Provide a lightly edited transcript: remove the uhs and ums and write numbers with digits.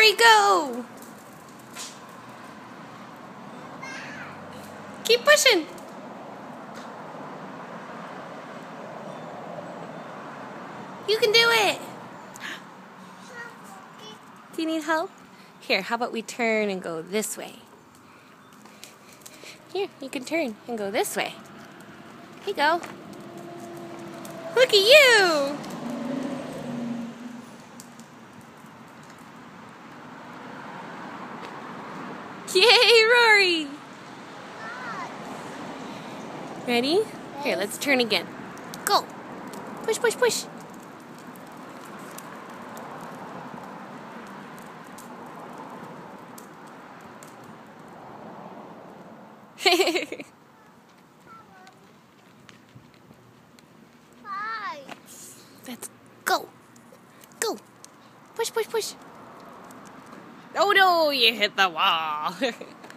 Rory, go! Keep pushing. You can do it. Do you need help? Here, how about we turn and go this way? Here, you can turn and go this way. Here you go. Look at you! Yay, Rory! Ready? Here, let's turn again. Go! Push, push, push! Let's go! Go! Push, push, push! Oh no, you hit the wall!